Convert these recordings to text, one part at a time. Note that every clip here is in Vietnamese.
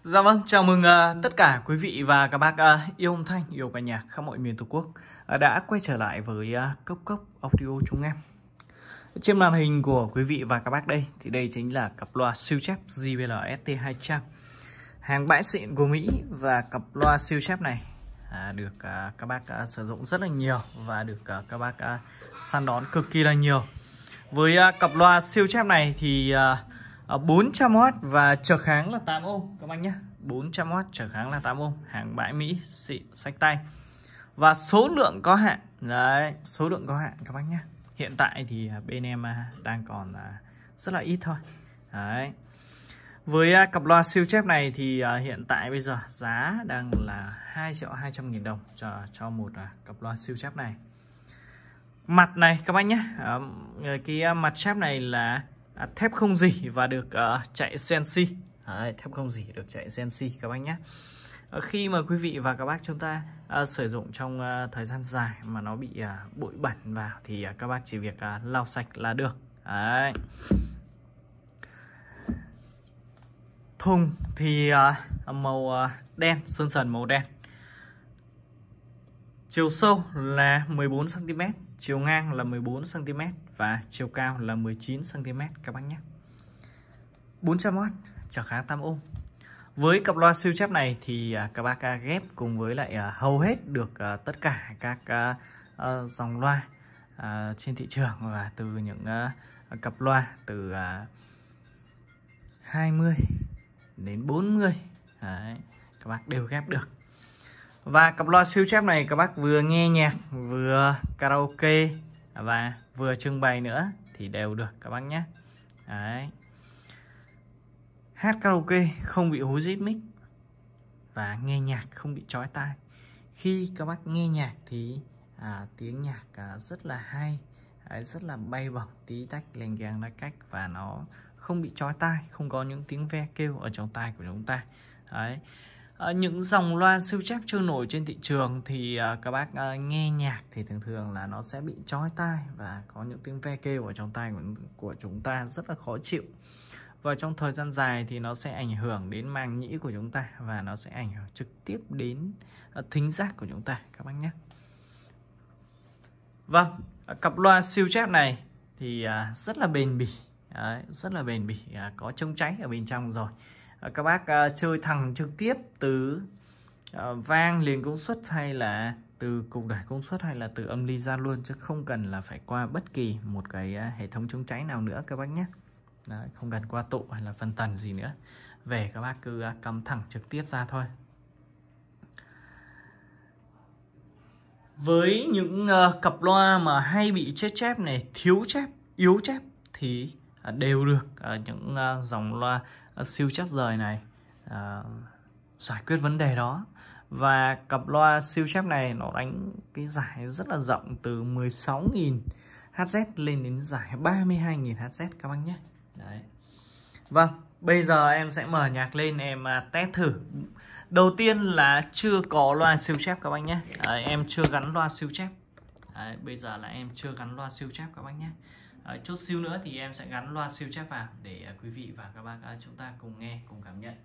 Dạ vâng, chào mừng tất cả quý vị và các bác yêu âm thanh, yêu ca nhạc khắp mọi miền Tổ quốc đã quay trở lại với Cốc Cốc Audio chúng em. Trên màn hình của quý vị và các bác đây thì đây chính là cặp loa siêu chép JBL ST200, hàng bãi xịn của Mỹ, và cặp loa siêu chép này được các bác sử dụng rất là nhiều và được các bác săn đón cực kỳ là nhiều. Với cặp loa siêu chép này thì 400W và trở kháng là 8 ohm các bác nhé. 400W trở kháng là 8 ohm, hàng bãi Mỹ xịn xách tay. Và số lượng có hạn. Đấy, số lượng có hạn các bác nhé. Hiện tại thì bên em đang còn rất là ít thôi. Đấy. Với cặp loa siêu chép này thì hiện tại bây giờ giá đang là 2.200.000 đồng cho một cặp loa siêu chép này. Mặt này các bác nhé, cái mặt chép này là thép không rỉ và được chạy CNC. Đấy, thép không rỉ được chạy CNC các bác nhé. Khi mà quý vị và các bác chúng ta sử dụng trong thời gian dài mà nó bị bụi bẩn vào thì các bác chỉ việc lau sạch là được. Đấy. Thùng thì màu đen, sơn sần màu đen. Chiều sâu là 14 cm, chiều ngang là 14 cm và chiều cao là 19 cm các bác nhé. 400W trở kháng 8 ohm. Với cặp loa siêu chép này thì các bác ghép cùng với lại hầu hết được tất cả các dòng loa trên thị trường, và từ những cặp loa từ 20 đến 40. Đấy, các bác đều ghép được. Và cặp loa siêu chép này các bác vừa nghe nhạc, vừa karaoke và vừa trưng bày nữa thì đều được các bác nhé. Đấy. Hát karaoke không bị hú rít mic và nghe nhạc không bị chói tai. Khi các bác nghe nhạc thì tiếng nhạc rất là hay, rất là bay bổng, tí tách lèn keng lá cách, và nó không bị chói tai, không có những tiếng ve kêu ở trong tai của chúng ta. Đấy. Những dòng loa siêu chép trôi nổi trên thị trường thì các bác nghe nhạc thì thường thường là nó sẽ bị chói tai và có những tiếng ve kêu ở trong tai của chúng ta rất là khó chịu. Và trong thời gian dài thì nó sẽ ảnh hưởng đến màng nhĩ của chúng ta và nó sẽ ảnh hưởng trực tiếp đến thính giác của chúng ta các bác nhé. Vâng, cặp loa siêu chép này thì rất là bền bỉ. Đấy, rất là bền bỉ, có chống cháy ở bên trong rồi. Các bác chơi thẳng trực tiếp từ vang liền công suất, hay là từ cục đẩy công suất, hay là từ âm ly ra luôn, chứ không cần là phải qua bất kỳ một cái hệ thống chống cháy nào nữa các bác nhé. Đấy, không cần qua tụ hay là phân tần gì nữa. Về các bác cứ cắm thẳng trực tiếp ra thôi. Với những cặp loa mà hay bị chết chép này, thiếu chép, yếu chép thì đều được những dòng loa siêu chép rời này giải quyết vấn đề đó. Và cặp loa siêu chép này nó đánh cái giải rất là rộng, từ 16.000 Hz lên đến giải 32.000 Hz các bác nhé. Đấy. Vâng, bây giờ em sẽ mở nhạc lên, em test thử. Đầu tiên là chưa có loa siêu chép các bác nhé. Em chưa gắn loa siêu chép. Đấy, bây giờ là em chưa gắn loa siêu chép các bác nhé. Chút xíu nữa thì em sẽ gắn loa siêu chép vào để quý vị và các bác chúng ta cùng nghe, cùng cảm nhận.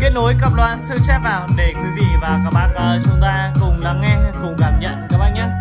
kết nối cặp loa siêu chép vào để quý vị và các bác chúng ta cùng lắng nghe, cùng cảm nhận các bác nhé.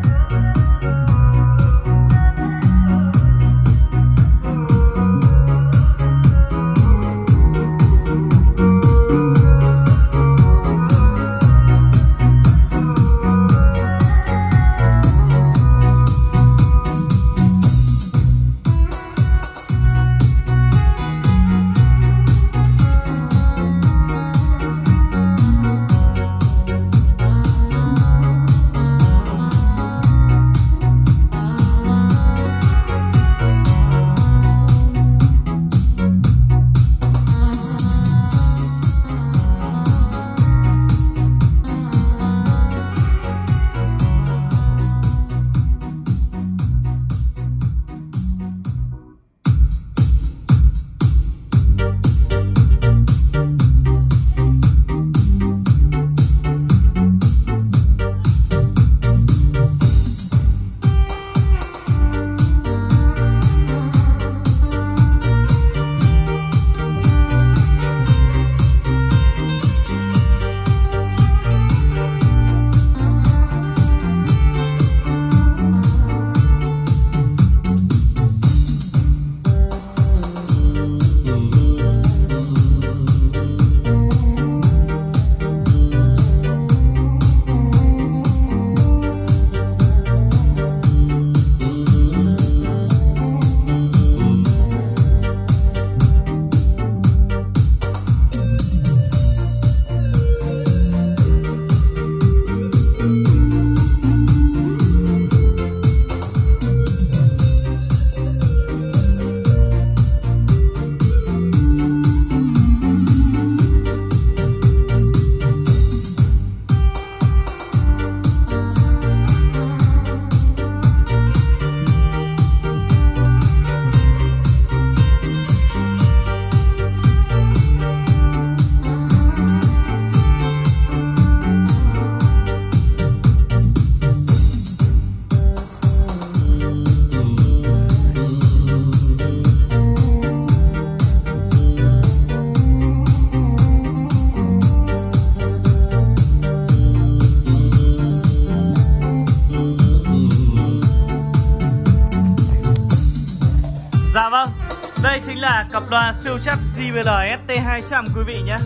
Dạ vâng, đây chính là cặp loa siêu chép JBL ST200 quý vị nhé.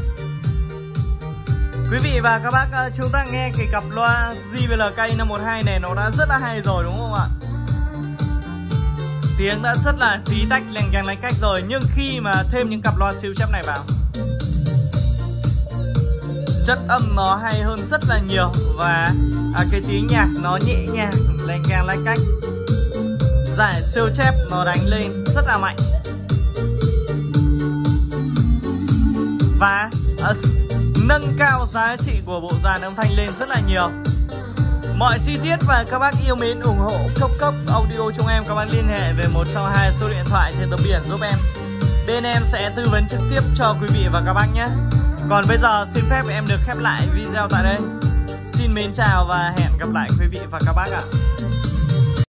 Quý vị và các bác chúng ta nghe cái cặp loa JBL K512 này nó đã rất là hay rồi đúng không ạ? Tiếng đã rất là tí tách lành cách rồi, nhưng khi mà thêm những cặp loa siêu chép này vào, chất âm nó hay hơn rất là nhiều. Và cái tiếng nhạc nó nhẹ nhàng, lành cách. Giải siêu chép nó đánh lên rất là mạnh. Và nâng cao giá trị của bộ dàn âm thanh lên rất là nhiều. Mọi chi tiết và các bác yêu mến ủng hộ Cốc Audio chúng em, các bác liên hệ về một trong hai số điện thoại trên tấm biển giúp em. Bên em sẽ tư vấn trực tiếp cho quý vị và các bác nhé. Còn bây giờ xin phép em được khép lại video tại đây. Xin mến chào và hẹn gặp lại quý vị và các bác ạ.